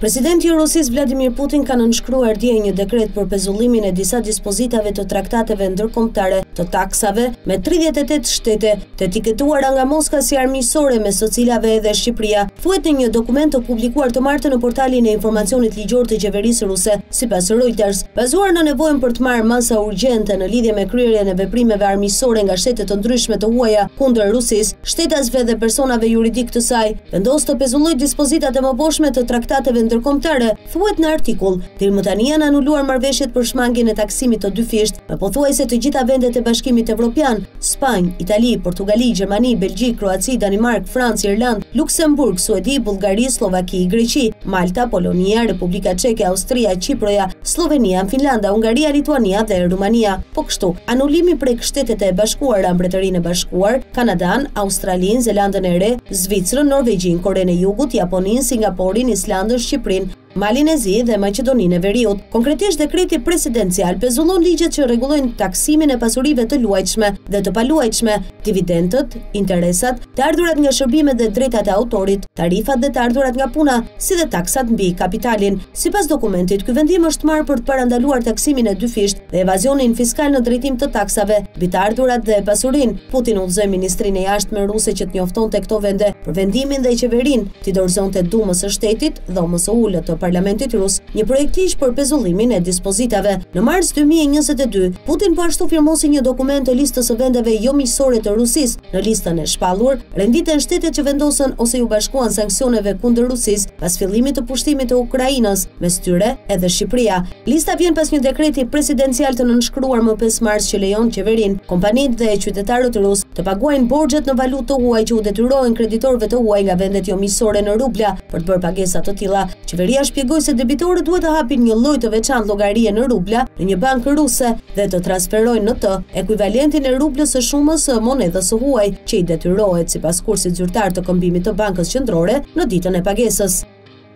Presidenti i Rusisë Vladimir Putin ka nënshkruar dje një dekret për pezullimin e disa dispozitave të traktateve ndërkombëtare të taksave me 38 shtete të etiketuara nga Moska si armiqësore me së cilave edhe Shqipëria, thuhet në një dokument të publikuar të martën në portalin e informacionit ligjor të qeverisë ruse. Sipas Reuters, bazuar në nevojën për të marrë masa urgjente në lidhje me kryerjen e veprimeve armiqësore nga shtete të ndryshme të huaja kundër Rusisë, shtetasve dhe personave juridik të saj vendos të pezullojë dispozitat e mëposhme të traktateve ndërkombëtare, thuhet në artikull. Deri më tani janë anuluar marrëveshjet për shmangjen e taksimit të dyfisht me pothuajse të gjitha vendet e Bashkimit Evropian: Spanjë, Itali, Portugali, Gjermani, Belgjik, Kroaci, Danimark, Francë, Irlandë, Luksemburg, Suedi, Bullgari, Slovaki, Greqi, Malta, Polonia, Republika Çeke, Austria, Çiproja, Slovenia, Finlanda, Hungaria, Lituania dhe Rumania. Po kështu, anulimi prek Shtetet e Bashkuara, Mbretërinë e Bashkuar, Kanadan, Australinë, Zelandën e Re, Zvicrën, Norvegjinë, Korenë e Jugut, Japoninë, Singaporin, Islandën, Shqipërinë, Malin e Zi dhe Maqedoninë e Veriut. Konkretisht, dekreti presidencial pezullon ligjet që rregullojnë taksimin e pasurive të luajtshme dhe të paluajtshme, dividendët, interesat, të ardhurat nga shërbimet dhe drejtat e autorit, tarifat dhe të ardhurat nga puna, si dhe taksat mbi kapitalin. Sipas dokumentit, ky vendim është marrë për të parandaluar taksimin e dyfisht dhe evazionin fiskal në drejtim të taksave mbi të ardhurat dhe pasurinë. Putin udhëzoi ministrinë e jashtme ruse që të njoftonte këto vende për vendimin dhe qeverinë, t'i dorëzonte Dumës së Shtetit, dhomës së ulët të Parlamentit rus, një projekt ligj për pezullimin e dispozitave. Në mars 2022, Putin po ashtu firmosi një dokument të listës së vendeve jo miqësore të Rusisë. Në listën e shpallur renditen shtetet që vendosën ose ju bashkuan sanksioneve kundër Rusisë pas fillimit të pushtimit të Ukrainës, mes tyre edhe Shqipëria. Lista vjen pas një dekreti presidencial të nënshkruar më 5 mars që lejon qeverinë, kompanitë dhe qytetarët rus të paguajnë borxhet në valutë të huaj që u detyrohen kreditorëve të huaj nga vendet jo miqësore në rubla. Për të bërë pagesa të tilla, qeveria shpjegoi se debitorët duhet të hapin një lloj të veçantë llogarie në rubla në një bankë ruse dhe të transferojnë në të ekuivalentin e rublës së shumës së monedhës së huaj, që i detyrohet sipas kursit zyrtar të këmbimit të bankës qendrore në ditën e pagesës.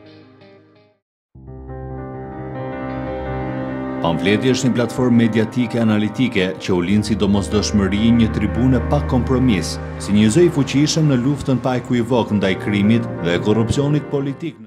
Pamfleti është një platformë mediatike analitike që u lind si domosdoshmëri një tribune pa kompromis, si një zë i fuqishëm në luftën pa ekuivok ndaj krimit dhe korrupsionit politik.